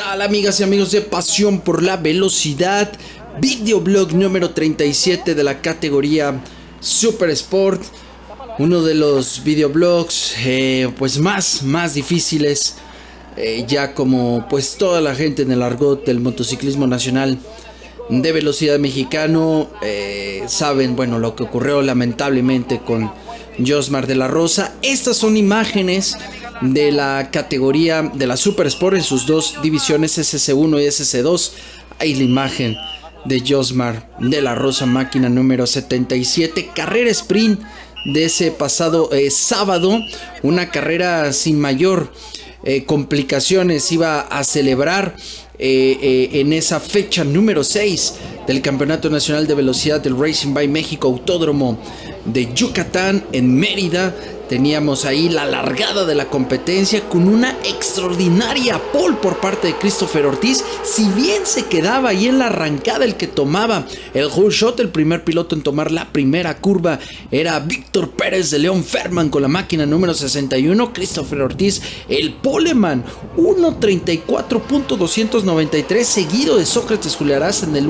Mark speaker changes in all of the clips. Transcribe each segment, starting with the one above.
Speaker 1: tal, amigas y amigos de Pasión por la Velocidad? Videoblog número 37 de la categoría Super Sport. Uno de los videoblogs pues más difíciles, ya como pues toda la gente en el argot del motociclismo nacional de velocidad mexicano saben, bueno, lo que ocurrió lamentablemente con Josmar de la Rosa. Estas son imágenes de la categoría de la Super Sport en sus dos divisiones, SC1 y SC2. Ahí la imagen de Josmar de la Rosa, máquina número 77, carrera sprint de ese pasado sábado, una carrera sin mayor complicaciones. Iba a celebrar en esa fecha número 6 del Campeonato Nacional de Velocidad del Racing by México, Autódromo de Yucatán en Mérida. Teníamos ahí la largada de la competencia con una extraordinaria pole por parte de Christopher Ortiz. Si bien se quedaba ahí en la arrancada el que tomaba el whole shot, el primer piloto en tomar la primera curva era Víctor Pérez de León Ferman con la máquina número 61. Christopher Ortiz, el poleman, 1:34.293, seguido de Sócrates Juliaraz en el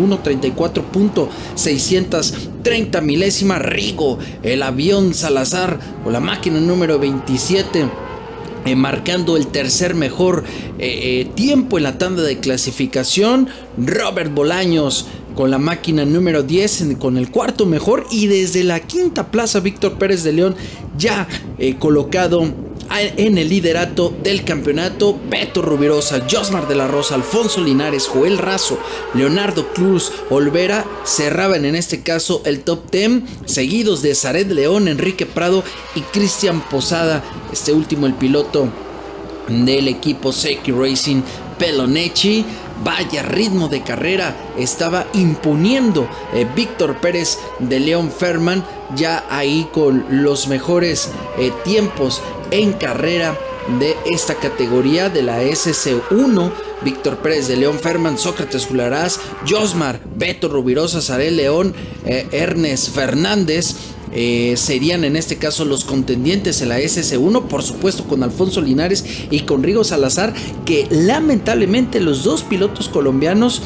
Speaker 1: 1:34.630 milésima. Rigo, el avión Salazar con la máquina número 27, marcando el tercer mejor tiempo en la tanda de clasificación. Robert Bolaños con la máquina número 10 con el cuarto mejor, y desde la quinta plaza Víctor Pérez de León ya colocado en el liderato del campeonato. Beto Rubirosa, Josmar de la Rosa, Alfonso Linares, Joel Razo, Leonardo Cruz, Olvera cerraban en este caso el top 10, seguidos de Zaret León, Enrique Prado y Cristian Posada, este último el piloto del equipo Seki Racing Pelonecci. Vaya ritmo de carrera estaba imponiendo Víctor Pérez de León Ferman, ya ahí con los mejores tiempos en carrera de esta categoría de la SC1. Víctor Pérez de León Ferman, Sócrates Juliaraz, Josmar, Beto Rubirosa, Zaret León, Ernest Fernández serían en este caso los contendientes en la SC1, por supuesto con Alfonso Linares y con Rigo Salazar, que lamentablemente los dos pilotos colombianos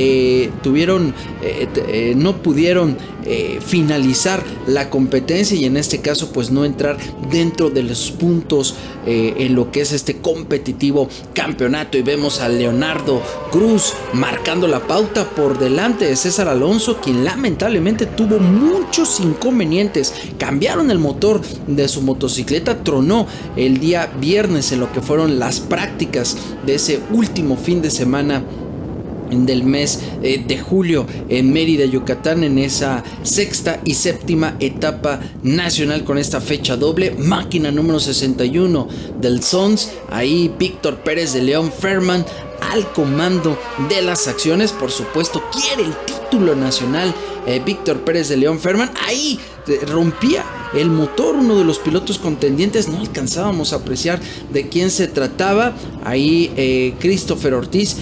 Speaker 1: no pudieron finalizar la competencia, y en este caso pues no entrar dentro de los puntos en lo que es este competitivo campeonato. Y vemos a Leonardo Cruz marcando la pauta por delante de César Alonso, quien lamentablemente tuvo muchos inconvenientes. Cambiaron el motor de su motocicleta, tronó el día viernes en lo que fueron las prácticas de ese último fin de semana del mes de julio en Mérida, Yucatán, en esa sexta y séptima etapa nacional con esta fecha doble. Máquina número 61 del Sons, ahí Víctor Pérez de León Ferman al comando de las acciones. Por supuesto quiere el título nacional Víctor Pérez de León Ferman. Ahí rompía el motor uno de los pilotos contendientes, no alcanzábamos a apreciar de quién se trataba. Ahí Christopher Ortiz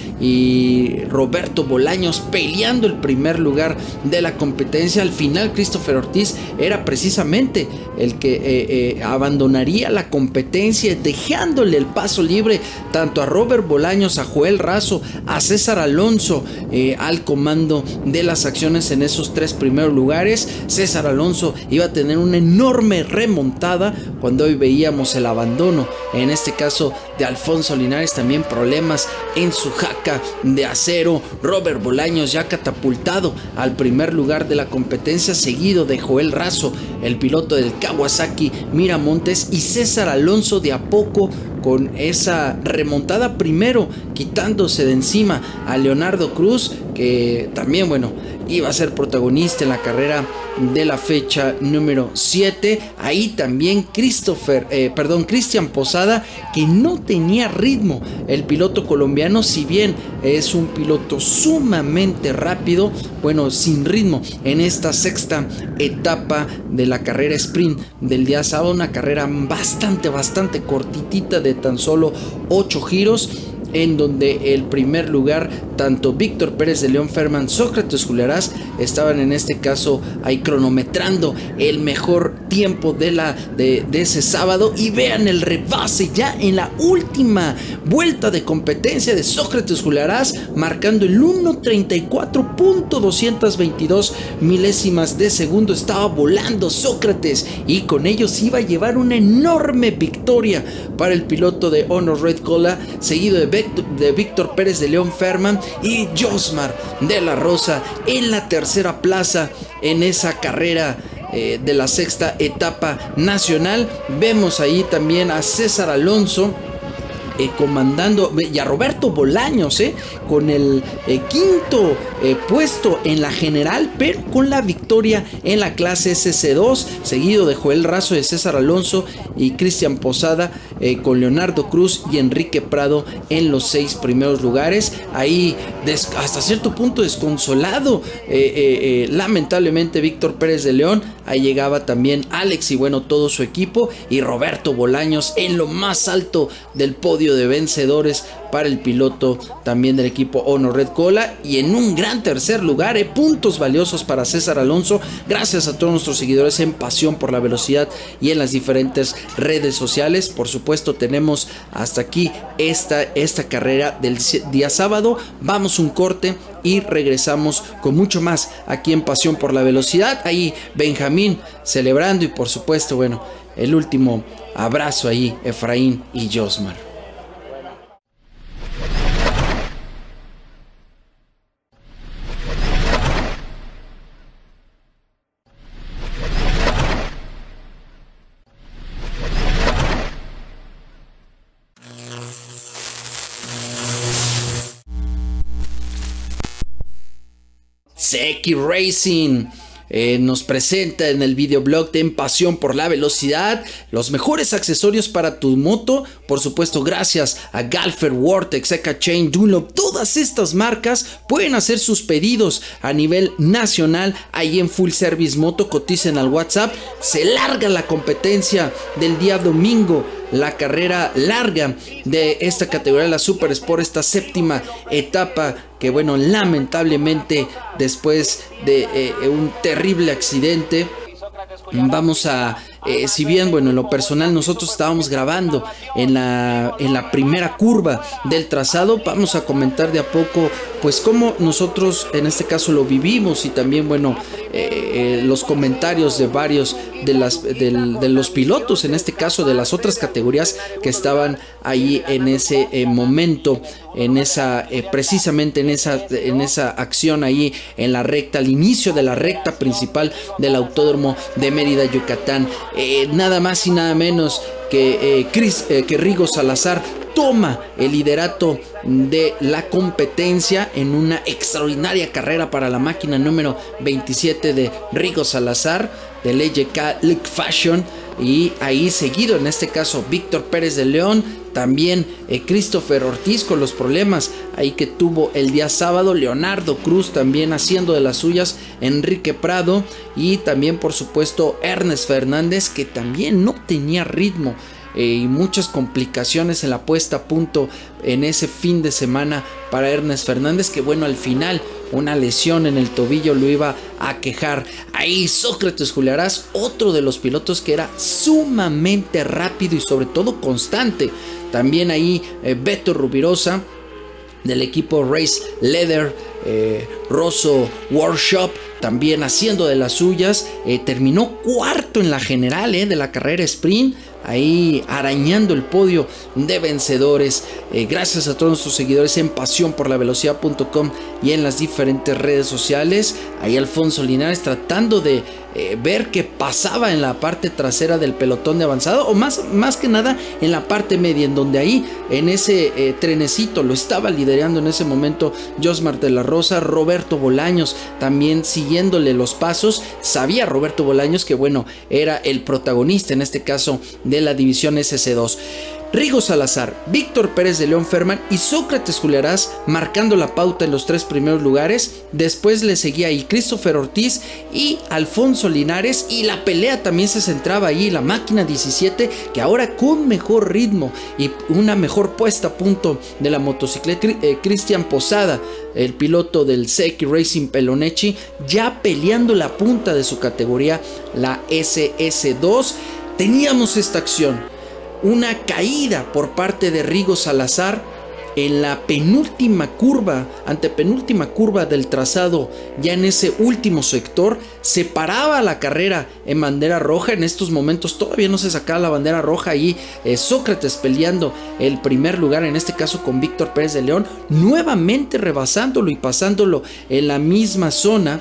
Speaker 1: y Roberto Bolaños peleando el primer lugar de la competencia. Al final Christopher Ortiz era precisamente el que abandonaría la competencia, dejándole el paso libre tanto a Robert Bolaños, a Joel Razo, a César Alonso al comando de las acciones en esos tres primeros lugares. César Alonso iba a tener una enorme remontada cuando hoy veíamos el abandono, en este caso de Alfonso Linares, también problemas en su jaca de acero. Robert Bolaños ya catapultado al primer lugar de la competencia, seguido de Joel Razo, el piloto del Kawasaki Miramontes, y César Alonso de a poco con esa remontada, primero quitándose de encima a Leonardo Cruz, que también, bueno, iba a ser protagonista en la carrera de la fecha número 7. Ahí también Cristian Posada, que no tenía ritmo. El piloto colombiano, si bien es un piloto sumamente rápido, bueno, sin ritmo en esta sexta etapa de la carrera sprint del día sábado, una carrera bastante cortitita de tan solo 8 giros. en donde el primer lugar, tanto Víctor Pérez de León Ferman, Sócrates Juliarás, estaban en este caso ahí cronometrando el mejor tiempo de ese sábado. Y vean el rebase ya en la última vuelta de competencia de Sócrates Juliarás, marcando el 1:34.222 milésimas de segundo. Estaba volando Sócrates y con ellos iba a llevar una enorme victoria para el piloto de Honor Red Cola, seguido de Víctor Pérez de León Ferman y Josmar de la Rosa en la tercera plaza en esa carrera de la sexta etapa nacional. Vemos ahí también a César Alonso comandando, y a Roberto Bolaños con el quinto puesto en la general, pero con la victoria en la clase SC2, seguido de Joel Razo, de César Alonso y Cristian Posada, con Leonardo Cruz y Enrique Prado en los 6 primeros lugares. Ahí hasta cierto punto desconsolado, lamentablemente, Víctor Pérez de León. Ahí llegaba también Alex y bueno, todo su equipo, y Roberto Bolaños en lo más alto del podio de vencedores para el piloto también del equipo Honor Red Cola. Y en un gran tercer lugar, puntos valiosos para César Alonso, gracias a todos nuestros seguidores en Pasión por la Velocidad y en las diferentes redes sociales. Por supuesto, tenemos hasta aquí esta carrera del día sábado. Vamos un corte y regresamos con mucho más aquí en Pasión por la Velocidad. Ahí Benjamín celebrando, y por supuesto, bueno, el último abrazo ahí, Efraín y Josmar. Seki Racing nos presenta en el videoblog de En Pasión por la Velocidad los mejores accesorios para tu moto, por supuesto gracias a Galfer, Vortex, Eka Chain, Dunlop. Todas estas marcas pueden hacer sus pedidos a nivel nacional ahí en Full Service Moto. Coticen al WhatsApp. Se larga la competencia del día domingo, la carrera larga de esta categoría, la Super Sport, esta séptima etapa, que bueno, lamentablemente después de un terrible accidente, vamos a, si bien bueno, en lo personal nosotros estábamos grabando en la primera curva del trazado, vamos a comentar de a poco pues cómo nosotros en este caso lo vivimos, y también bueno, los comentarios de varios de los pilotos, en este caso de las otras categorías que estaban ahí en ese momento, en esa precisamente en esa acción ahí en la recta, al inicio de la recta principal del Autódromo de Mérida, Yucatán. Nada más y nada menos que Rigo Salazar toma el liderato de la competencia en una extraordinaria carrera para la máquina número 27 de Rigo Salazar del LJK League Fashion, y ahí seguido en este caso Víctor Pérez de León, también Christopher Ortiz con los problemas ahí que tuvo el día sábado, Leonardo Cruz también haciendo de las suyas, Enrique Prado, y también por supuesto Ernest Fernández, que también no tenía ritmo, y muchas complicaciones en la puesta a punto en ese fin de semana para Ernest Fernández, que bueno, al final una lesión en el tobillo lo iba a quejar. Ahí Sócrates Juliarás, otro de los pilotos que era sumamente rápido y sobre todo constante. También ahí Beto Rubirosa del equipo Race Leather, Rosso Workshop, también haciendo de las suyas. Terminó cuarto en la general de la carrera sprint, ahí arañando el podio de vencedores. Gracias a todos nuestros seguidores en pasionporlavelocidad.com y en las diferentes redes sociales. Ahí Alfonso Linares tratando de ver qué pasaba en la parte trasera del pelotón de avanzado, o más que nada en la parte media, en donde ahí en ese trenecito lo estaba liderando en ese momento Josmar de la Rosa. Roberto Bolaños también siguiéndole los pasos. Sabía Roberto Bolaños que bueno, era el protagonista en este caso de la división SC2. Rigo Salazar, Víctor Pérez de León Ferman y Sócrates Juliarás marcando la pauta en los 3 primeros lugares. Después le seguía ahí Christopher Ortiz y Alfonso Linares, y la pelea también se centraba ahí, la máquina 17, que ahora con mejor ritmo y una mejor puesta a punto de la motocicleta. Cristian Posada, el piloto del Seki Racing Pelonechi, ya peleando la punta de su categoría, la SS2. Teníamos esta acción, una caída por parte de Rigo Salazar en la antepenúltima curva del trazado. Ya en ese último sector se paraba la carrera en bandera roja. En estos momentos todavía no se sacaba la bandera roja. Ahí Sócrates peleando el primer lugar, en este caso con Víctor Pérez de León, nuevamente rebasándolo y pasándolo en la misma zona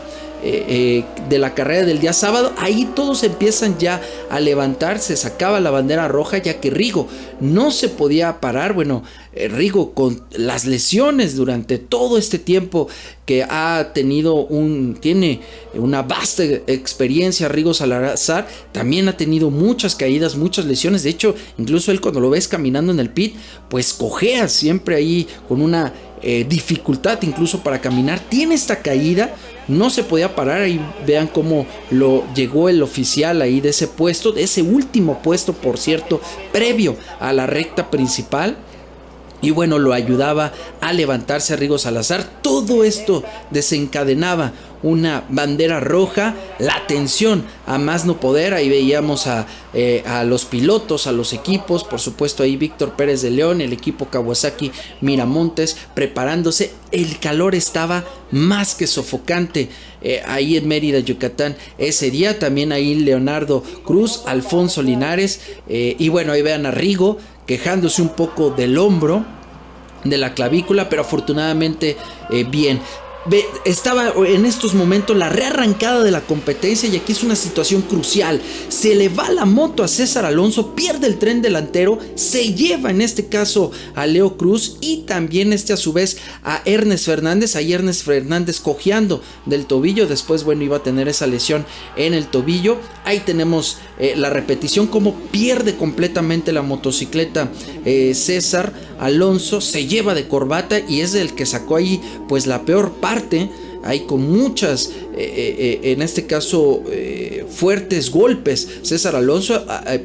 Speaker 1: de la carrera del día sábado. Ahí todos empiezan ya a levantarse, sacaba la bandera roja, ya que Rigo no se podía parar. Bueno, Rigo con las lesiones durante todo este tiempo que ha tenido, tiene una vasta experiencia. Rigo Salazar también ha tenido muchas caídas, muchas lesiones. De hecho, incluso él, cuando lo ves caminando en el pit, pues cojea siempre ahí con una dificultad incluso para caminar. Tiene esta caída, no se podía parar. Ahí vean cómo lo llegó el oficial ahí de ese puesto, de ese último puesto, por cierto, previo a la recta principal. Y bueno, lo ayudaba a levantarse a Rigo Salazar. Todo esto desencadenaba una bandera roja, la tensión a más no poder. Ahí veíamos a los pilotos, a los equipos, por supuesto ahí Víctor Pérez de León, el equipo Kawasaki Miramontes preparándose. El calor estaba más que sofocante ahí en Mérida, Yucatán, ese día. También ahí Leonardo Cruz, Alfonso Linares, y bueno, ahí vean a Rigo quejándose un poco del hombro, de la clavícula, pero afortunadamente bien. Estaba en estos momentos la rearrancada de la competencia, y aquí es una situación crucial. Se le va la moto a César Alonso, pierde el tren delantero, se lleva en este caso a Leo Cruz y también a su vez a Ernest Fernández. Ahí Ernest Fernández cojeando del tobillo, después bueno, iba a tener esa lesión en el tobillo. Ahí tenemos la repetición, como pierde completamente la motocicleta César Alonso, se lleva de corbata y es el que sacó ahí pues la peor parte, ahí con muchas en este caso fuertes golpes. César Alonso,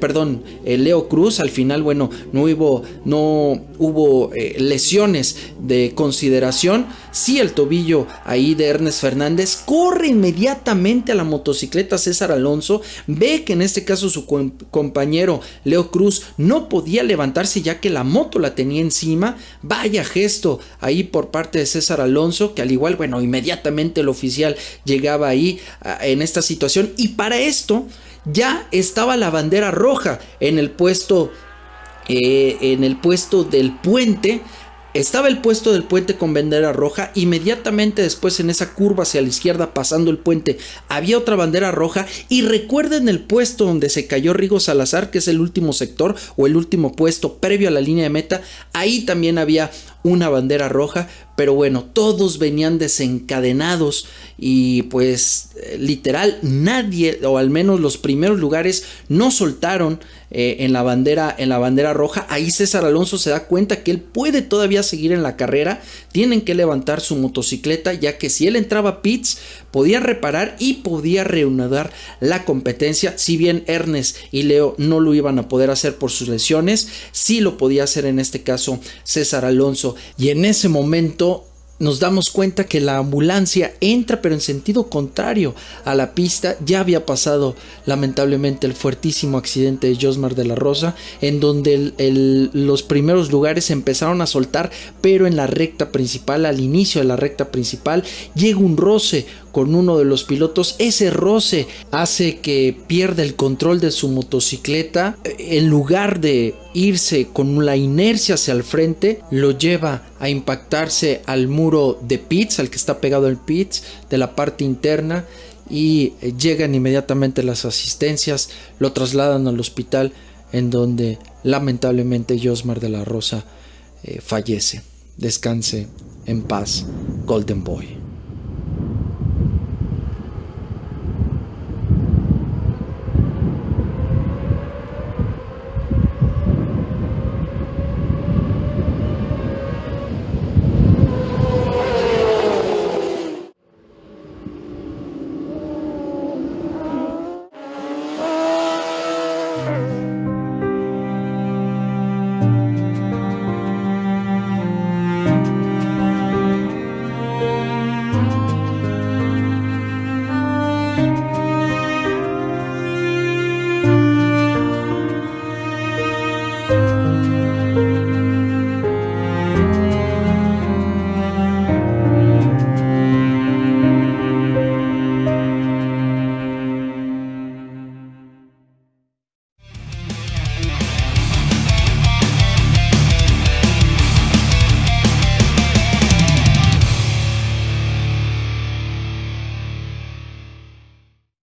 Speaker 1: Leo Cruz, al final bueno, no hubo lesiones de consideración. Sí, el tobillo ahí de Ernest Fernández. Corre inmediatamente a la motocicleta César Alonso, ve que en este caso su compañero Leo Cruz no podía levantarse ya que la moto la tenía encima. Vaya gesto ahí por parte de César Alonso, que al igual, bueno, inmediatamente el oficial llegaba ahí en esta situación, y para esto ya estaba la bandera roja en el puesto del puente. Estaba el puesto del puente con bandera roja. Inmediatamente después, en esa curva hacia la izquierda pasando el puente, había otra bandera roja. Y recuerden el puesto donde se cayó Rigo Salazar, que es el último sector o el último puesto previo a la línea de meta. Ahí también había una bandera roja. Pero bueno, todos venían desencadenados y pues literal nadie, o al menos los primeros lugares, no soltaron en la bandera roja. Ahí César Alonso se da cuenta que él puede todavía seguir en la carrera. Tienen que levantar su motocicleta, ya que si él entraba a pits podía reparar y podía reanudar la competencia. Si bien Ernest y Leo no lo iban a poder hacer por sus lesiones, sí lo podía hacer en este caso César Alonso. Y en ese momento nos damos cuenta que la ambulancia entra, pero en sentido contrario a la pista. Ya había pasado lamentablemente el fuertísimo accidente de Josmar de la Rosa, en donde los primeros lugares empezaron a soltar, pero en la recta principal, al inicio de la recta principal, llega un roce con uno de los pilotos. Ese roce hace que pierda el control de su motocicleta. En lugar de irse con la inercia hacia el frente, lo lleva a impactarse al muro de pits, al que está pegado el pits de la parte interna, y llegan inmediatamente las asistencias, lo trasladan al hospital, en donde lamentablemente Josmar de la Rosa fallece. Descanse en paz, Golden Boy.